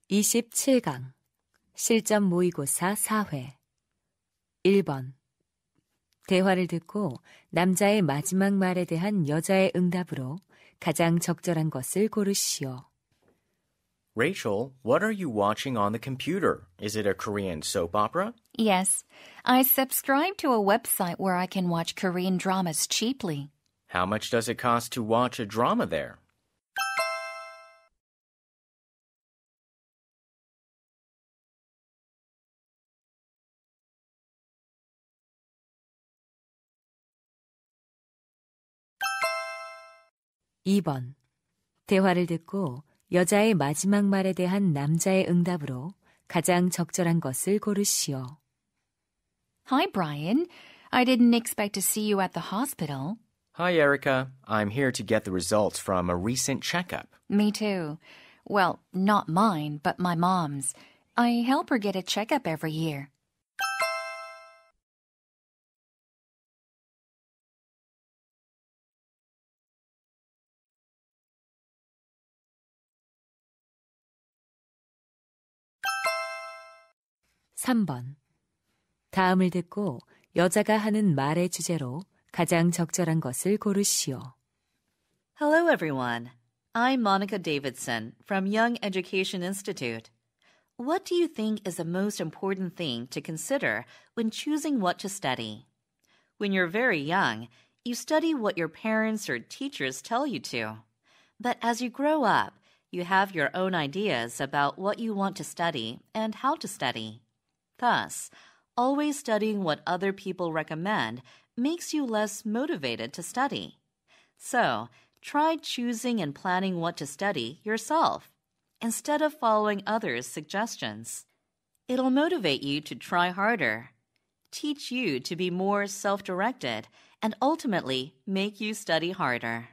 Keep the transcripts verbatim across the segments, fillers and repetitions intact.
이십칠 강 실전 모의고사 사 회 일 번 대화를 듣고 남자의 마지막 말에 대한 여자의 응답으로 가장 적절한 것을 고르시오. Rachel, what are you watching on the computer? Is it a Korean soap opera? Yes, I subscribe to a website where I can watch Korean dramas cheaply. How much does it cost to watch a drama there? 이 번 대화를 듣고 여자의 마지막 말에 대한 남자의 응답으로 가장 적절한 것을 고르시오. Hi, Brian. I didn't expect to see you at the hospital. Hi, Erica. I'm here to get the results from a recent checkup. Me too. Well, not mine, but my mom's. I help her get a checkup every year. 삼 번 다음을 듣고 여자가 하는 말의 주제로 가장 적절한 것을 고르시오. Hello, everyone. I'm Monica Davidson from Young Education Institute. What do you think is the most important thing to consider when choosing what to study? When you're very young, you study what your parents or teachers tell you to. But as you grow up, you have your own ideas about what you want to study and how to study. Thus, always studying what other people recommend makes you less motivated to study. So, try choosing and planning what to study yourself, instead of following others' suggestions. It'll motivate you to try harder, teach you to be more self-directed, and ultimately make you study harder.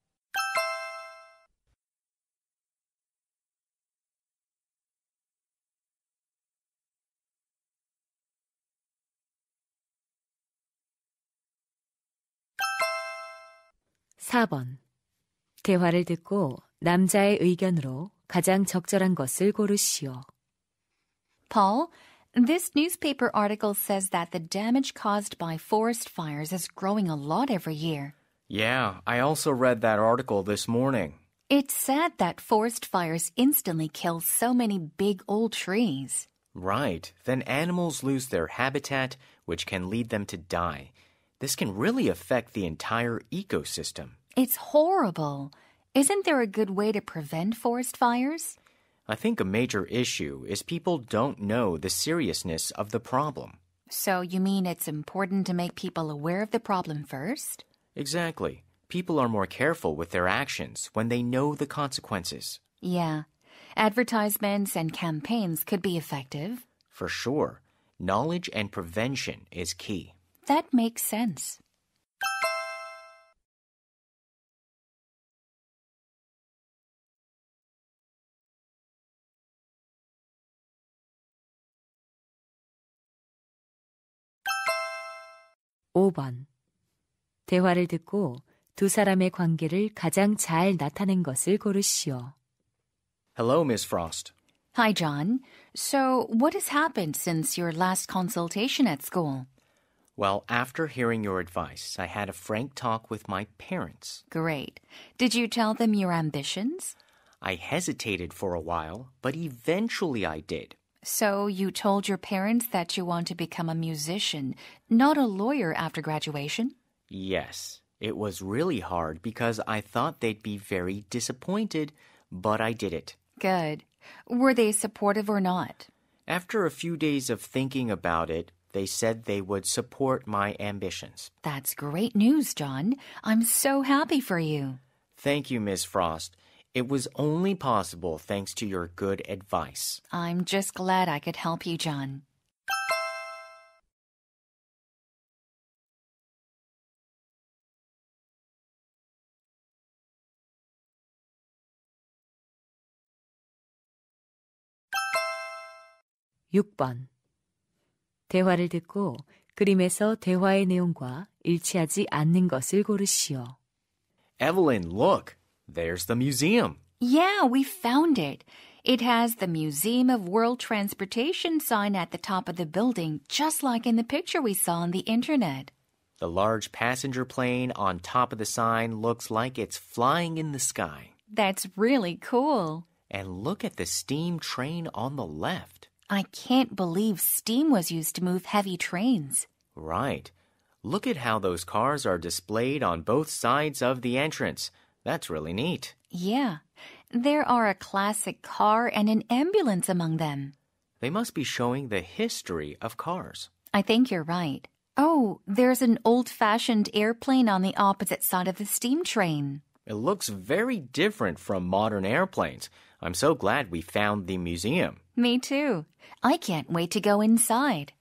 사 번 대화를 듣고 남자의 의견으로 가장 적절한 것을 고르시오. Paul, this newspaper article says that the damage caused by forest fires is growing a lot every year. Yeah, I also read that article this morning. It's sad that forest fires instantly kill so many big old trees. Right. Then animals lose their habitat, which can lead them to die. This can really affect the entire ecosystem. It's horrible. Isn't there a good way to prevent forest fires? I think a major issue is people don't know the seriousness of the problem. So you mean it's important to make people aware of the problem first? Exactly. People are more careful with their actions when they know the consequences. Yeah. Advertisements and campaigns could be effective. For sure. Knowledge and prevention is key. That makes sense. 오 번 대화를 듣고 두 사람의 관계를 가장 잘 나타낸 것을 고르시오. Hello, Miss Frost. Hi, John. So, what has happened since your last consultation at school? Well, after hearing your advice, I had a frank talk with my parents. Great. Did you tell them your ambitions? I hesitated for a while, but eventually I did. So you told your parents that you want to become a musician, not a lawyer after graduation? Yes. It was really hard because I thought they'd be very disappointed, but I did it. Good. Were they supportive or not? After a few days of thinking about it, they said they would support my ambitions. That's great news, John. I'm so happy for you. Thank you, Miss Frost. It was only possible thanks to your good advice. I'm just glad I could help you, John. 육 번 대화를 듣고 그림에서 대화의 내용과 일치하지 않는 것을 고르시오. Evelyn, look! There's the museum. Yeah, we found it. It has the Museum of World Transportation sign at the top of the building, just like in the picture we saw on the internet. The large passenger plane on top of the sign looks like it's flying in the sky. That's really cool. And look at the steam train on the left. I can't believe steam was used to move heavy trains. Right. Look at how those cars are displayed on both sides of the entrance. That's really neat. Yeah. There are a classic car and an ambulance among them. They must be showing the history of cars. I think you're right. Oh, there's an old-fashioned airplane on the opposite side of the steam train. It looks very different from modern airplanes. I'm so glad we found the museum. Me too. I can't wait to go inside.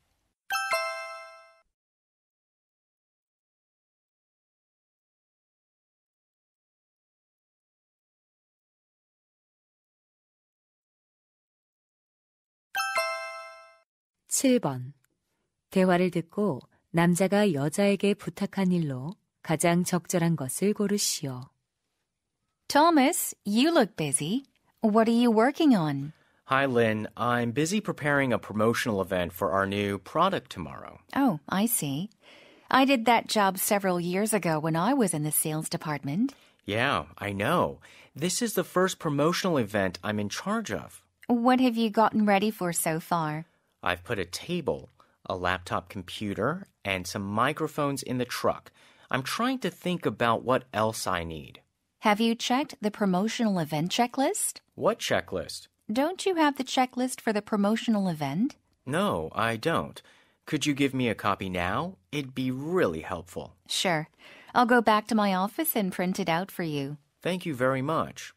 칠 번. 대화를 듣고 남자가 여자에게 부탁한 일로 가장 적절한 것을 고르시오. Thomas, you look busy. What are you working on? Hi, Lynn. I'm busy preparing a promotional event for our new product tomorrow. Oh, I see. I did that job several years ago when I was in the sales department. Yeah, I know. This is the first promotional event I'm in charge of. What have you gotten ready for so far? I've put a table, a laptop computer, and some microphones in the truck. I'm trying to think about what else I need. Have you checked the promotional event checklist? What checklist? Don't you have the checklist for the promotional event? No, I don't. Could you give me a copy now? It'd be really helpful. Sure. I'll go back to my office and print it out for you. Thank you very much.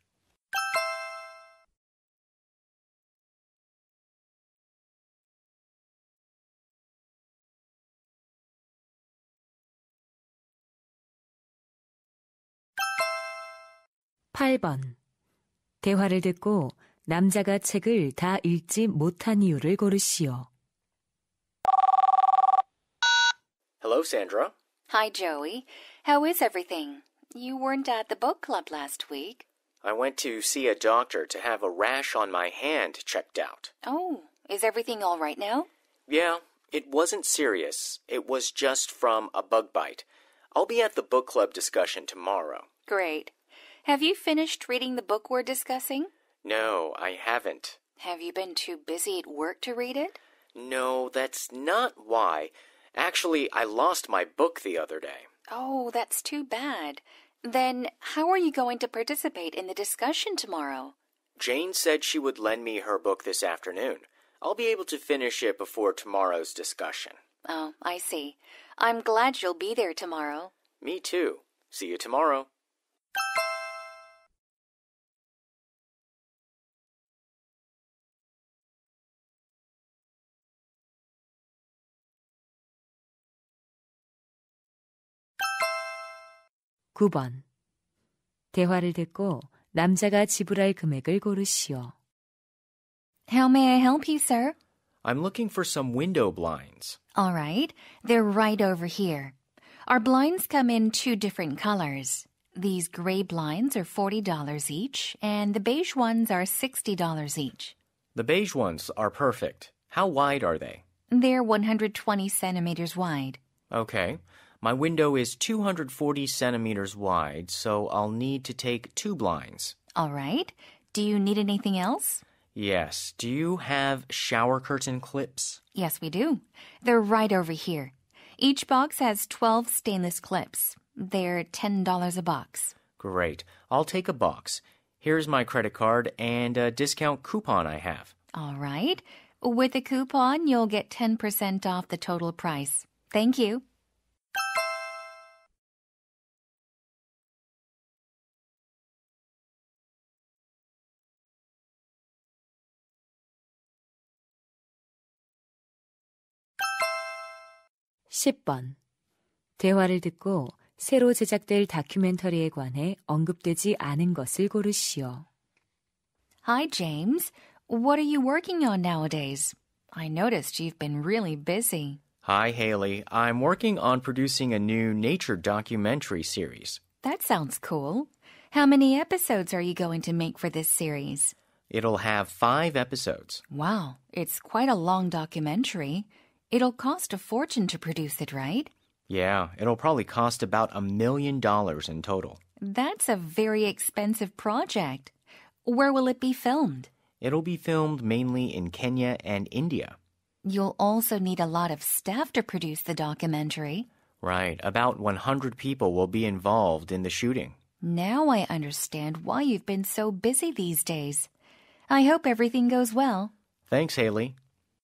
팔 번. 대화를 듣고 남자가 책을 다 읽지 못한 이유를 고르시오. Hello, Sandra. Hi, Joey. How is everything? You weren't at the book club last week. I went to see a doctor to have a rash on my hand checked out. Oh, is everything all right now? Yeah, it wasn't serious. It was just from a bug bite. I'll be at the book club discussion tomorrow. Great. Have you finished reading the book we're discussing? No, I haven't. Have you been too busy at work to read it? No, that's not why. Actually, I lost my book the other day. Oh, that's too bad. Then how are you going to participate in the discussion tomorrow? Jane said she would lend me her book this afternoon. I'll be able to finish it before tomorrow's discussion. Oh, I see. I'm glad you'll be there tomorrow. Me too. See you tomorrow. 구 번. 대화를 듣고 남자가 지불할 금액을 고르시오. How may I help you, sir? I'm looking for some window blinds. All right. They're right over here. Our blinds come in two different colors. These gray blinds are forty dollars each, and the beige ones are sixty dollars each. The beige ones are perfect. How wide are they? They're one hundred twenty centimeters wide. Okay. My window is two hundred forty centimeters wide, so I'll need to take two blinds. All right. Do you need anything else? Yes. Do you have shower curtain clips? Yes, we do. They're right over here. Each box has twelve stainless clips. They're ten dollars a box. Great. I'll take a box. Here's my credit card and a discount coupon I have. All right. With the coupon, you'll get ten percent off the total price. Thank you. 십 번. 대화를 듣고 새로 제작될 다큐멘터리에 관해 언급되지 않은 것을 고르시오. Hi, James. What are you working on nowadays? I noticed you've been really busy. Hi, Haley. I'm working on producing a new nature documentary series. That sounds cool. How many episodes are you going to make for this series? It'll have five episodes. Wow, it's quite a long documentary. It'll cost a fortune to produce it, right? Yeah, it'll probably cost about a million dollars in total. That's a very expensive project. Where will it be filmed? It'll be filmed mainly in Kenya and India. You'll also need a lot of staff to produce the documentary. Right, about one hundred people will be involved in the shooting. Now I understand why you've been so busy these days. I hope everything goes well. Thanks, Haley.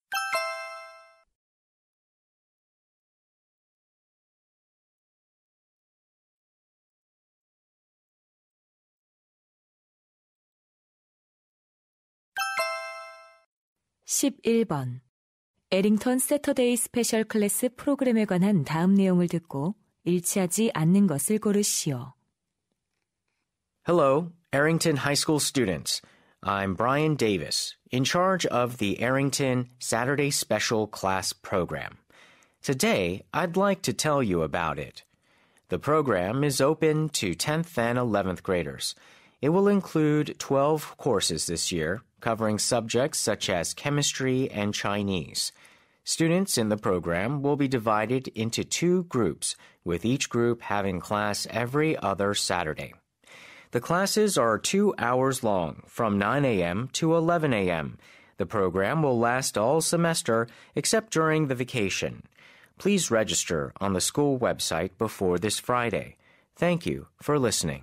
십일 번. 에링턴 세터데이 스페셜 클래스 프로그램에 관한 다음 내용을 듣고 일치하지 않는 것을 고르시오. Hello, Arrington High School students. I'm Brian Davis, in charge of the Arrington Saturday Special Class Program. Today, I'd like to tell you about it. The program is open to tenth and eleventh graders. It will include twelve courses this year, covering subjects such as chemistry and Chinese. Students in the program will be divided into two groups, with each group having class every other Saturday. The classes are two hours long, from nine a.m. to eleven a.m. The program will last all semester except during the vacation. Please register on the school website before this Friday. Thank you for listening.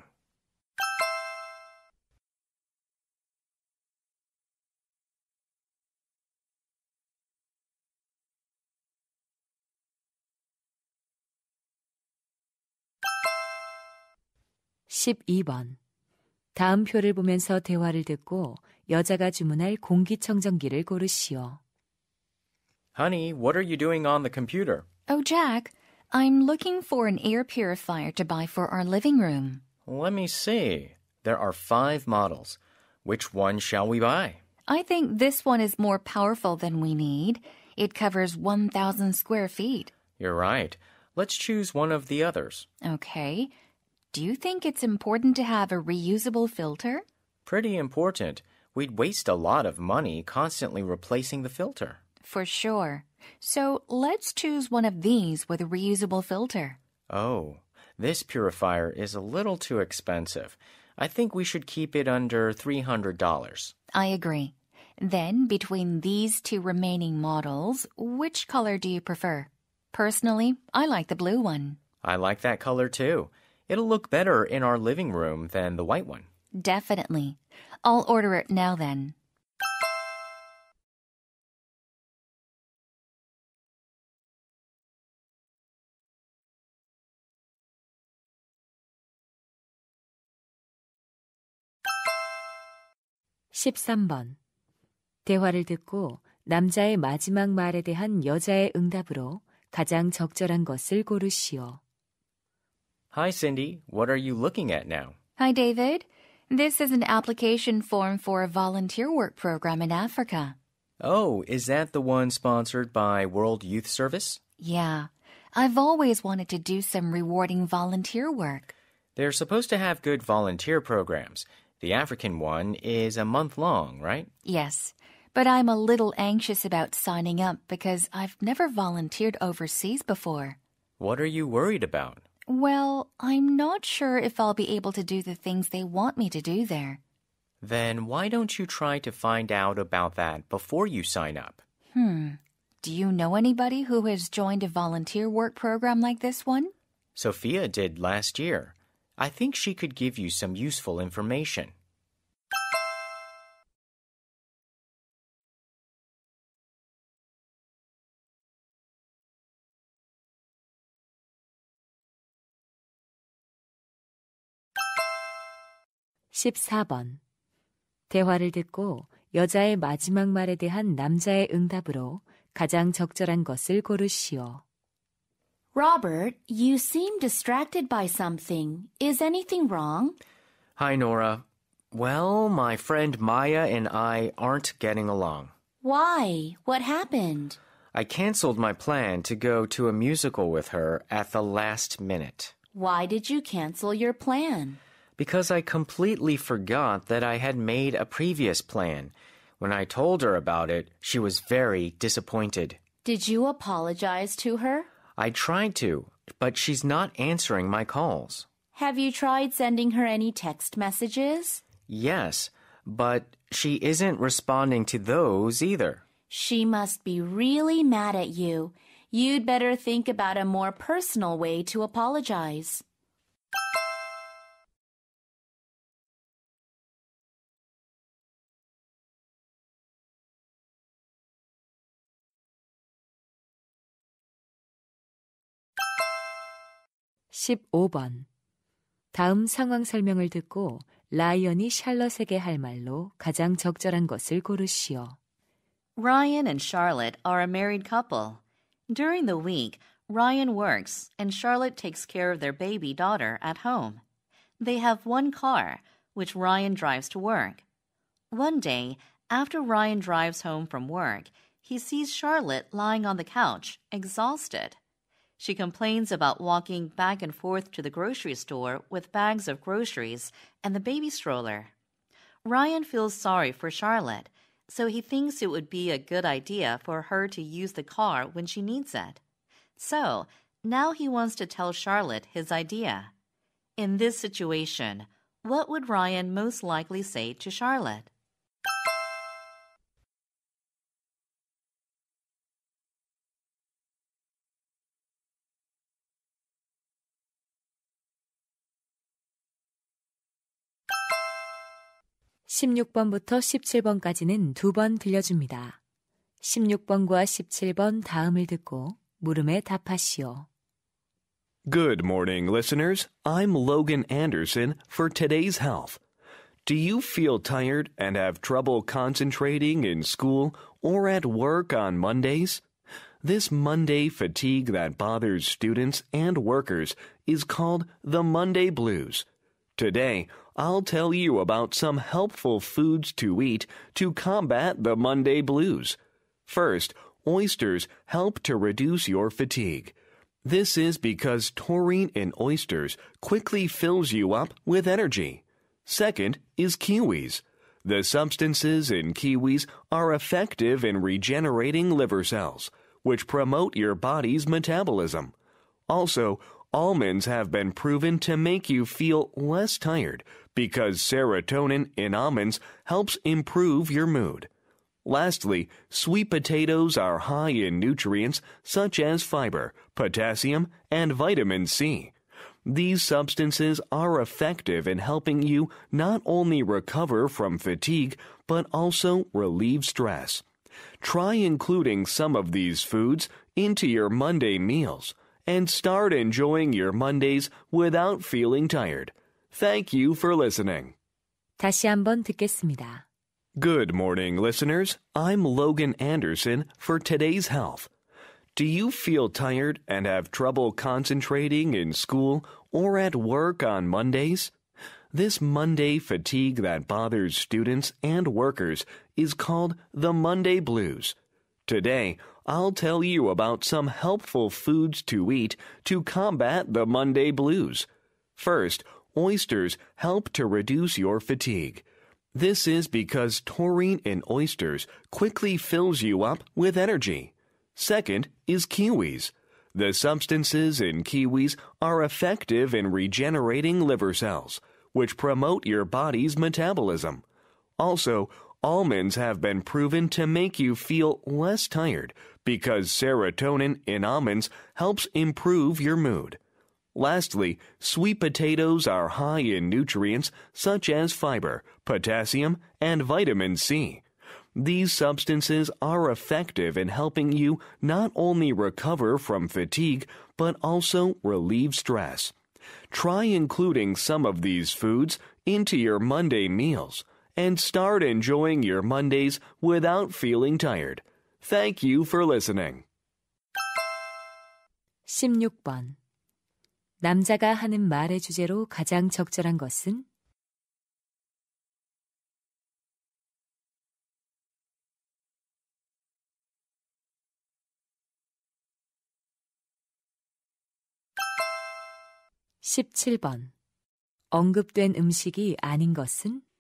십이 번. 다음 표를 보면서 대화를 듣고 여자가 주문할 공기청정기를 고르시오. Honey, what are you doing on the computer? Oh, Jack, I'm looking for an air purifier to buy for our living room. Let me see. There are five models. Which one shall we buy? I think this one is more powerful than we need. It covers one thousand square feet. You're right. Let's choose one of the others. Okay. Do you think it's important to have a reusable filter? Pretty important. We'd waste a lot of money constantly replacing the filter. For sure. So let's choose one of these with a reusable filter. Oh, this purifier is a little too expensive. I think we should keep it under three hundred dollars. I agree. Then, between these two remaining models, which color do you prefer? Personally, I like the blue one. I like that color too. It'll look better in our living room than the white one. Definitely. I'll order it now then. 십삼 번. 대화를 듣고 남자의 마지막 말에 대한 여자의 응답으로 가장 적절한 것을 고르시오. Hi, Cindy. What are you looking at now? Hi, David. This is an application form for a volunteer work program in Africa. Oh, is that the one sponsored by World Youth Service? Yeah. I've always wanted to do some rewarding volunteer work. They're supposed to have good volunteer programs. The African one is a month long, right? Yes, but I'm a little anxious about signing up because I've never volunteered overseas before. What are you worried about? Well, I'm not sure if I'll be able to do the things they want me to do there. Then why don't you try to find out about that before you sign up? Hmm. Do you know anybody who has joined a volunteer work program like this one? Sophia did last year. I think she could give you some useful information. 십사 번. 대화를 듣고 여자의 마지막 말에 대한 남자의 응답으로 가장 적절한 것을 고르시오. Robert, you seem distracted by something. Is anything wrong? Hi, Nora. Well, my friend Maya and I aren't getting along. Why? What happened? I canceled my plan to go to a musical with her at the last minute. Why did you cancel your plan? because I completely forgot that I had made a previous plan. When I told her about it, she was very disappointed. Did you apologize to her? I tried to, but she's not answering my calls. Have you tried sending her any text messages? Yes, but she isn't responding to those either. She must be really mad at you. You'd better think about a more personal way to apologize. 십오 번. 다음 상황 설명을 듣고 라이언이 샬럿에게 할 말로 가장 적절한 것을 고르시오. Ryan and Charlotte are a married couple. During the week, Ryan works and Charlotte takes care of their baby daughter at home. They have one car, which Ryan drives to work. One day, after Ryan drives home from work, he sees Charlotte lying on the couch, exhausted. She complains about walking back and forth to the grocery store with bags of groceries and the baby stroller. Ryan feels sorry for Charlotte, so he thinks it would be a good idea for her to use the car when she needs it. So, now he wants to tell Charlotte his idea. In this situation, what would Ryan most likely say to Charlotte? 십육 번부터 십칠 번까지는 두 번 들려줍니다. 십육 번과 십칠 번 다음을 듣고 물음에 답하시오. Good morning, listeners. I'm Logan Anderson for Today's Health. Do you feel tired and have trouble concentrating in school or at work on Mondays? This Monday fatigue that bothers students and workers is called the Monday Blues. Today, I'll tell you about some helpful foods to eat to combat the Monday blues. First, oysters help to reduce your fatigue. This is because taurine in oysters quickly fills you up with energy. Second is kiwis. The substances in kiwis are effective in regenerating liver cells, which promote your body's metabolism. Also, almonds have been proven to make you feel less tired because serotonin in almonds helps improve your mood. Lastly, sweet potatoes are high in nutrients such as fiber, potassium, and vitamin C. These substances are effective in helping you not only recover from fatigue, but also relieve stress. Try including some of these foods into your Monday meals and start enjoying your Mondays without feeling tired. Thank you for listening. 다시 한번 듣겠습니다. Good morning, listeners. I'm Logan Anderson for Today's Health. Do you feel tired and have trouble concentrating in school or at work on Mondays? This Monday fatigue that bothers students and workers is called the Monday Blues. Today, I'll tell you about some helpful foods to eat to combat the Monday blues. First, oysters help to reduce your fatigue. This is because taurine in oysters quickly fills you up with energy. Second is kiwis. The substances in kiwis are effective in regenerating liver cells, which promote your body's metabolism. Also, almonds have been proven to make you feel less tired because serotonin in almonds helps improve your mood. Lastly, sweet potatoes are high in nutrients such as fiber, potassium, and vitamin C. These substances are effective in helping you not only recover from fatigue, but also relieve stress. Try including some of these foods into your Monday meals and start enjoying your Mondays without feeling tired. Thank you for listening. 십육 번. 남자가 하는 말의 주제로 가장 적절한 것은? 십칠 번. 언급된 음식이 아닌 것은?